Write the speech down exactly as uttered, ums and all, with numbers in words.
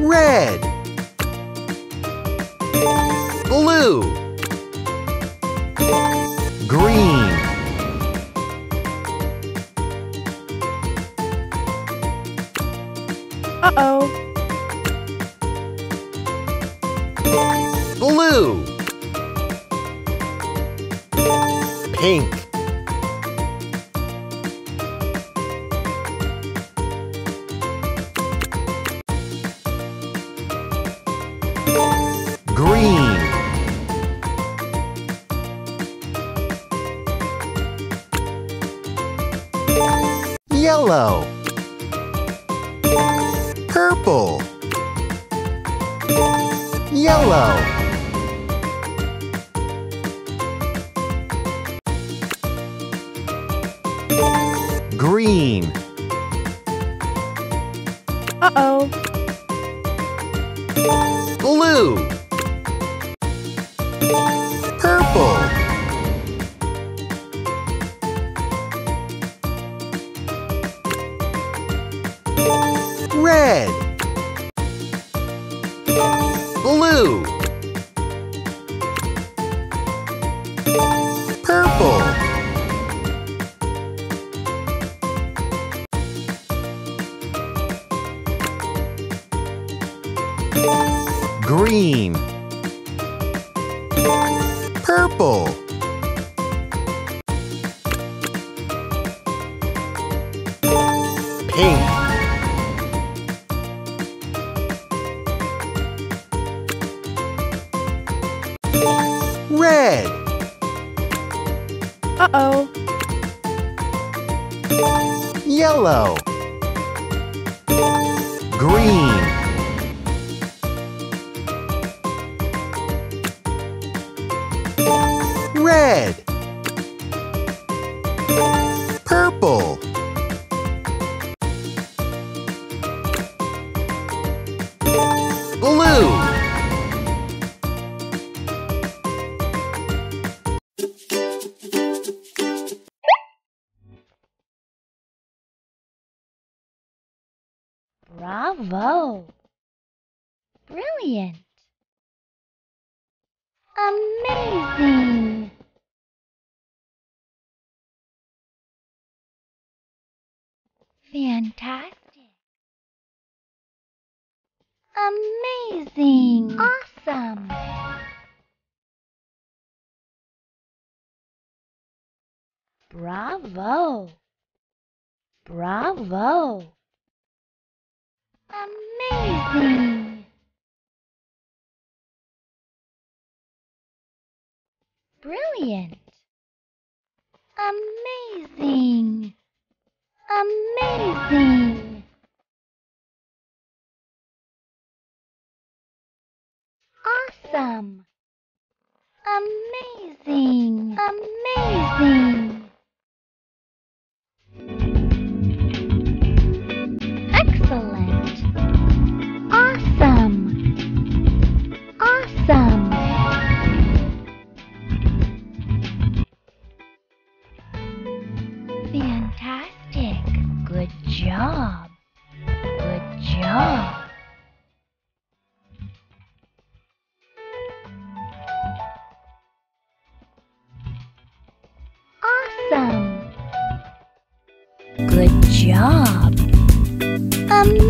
Red. Blue. Green. Uh-oh. Blue. Pink. Green. Yellow. Purple. Yellow. Green. Uh-oh. Blue. Purple. Red. Blue. Purple. Green. Purple. Pink. Red. Uh-oh. Yellow. Green. Red. Purple. Blue. Bravo! Brilliant! Amazing! Fantastic! Amazing! Awesome! Bravo! Bravo! Amazing! Brilliant! Amazing! Amazing! Awesome! Amazing! Amazing! Excellent! Awesome! Awesome! Fantastic! Good job! Good job! Awesome! Good job! Amazing!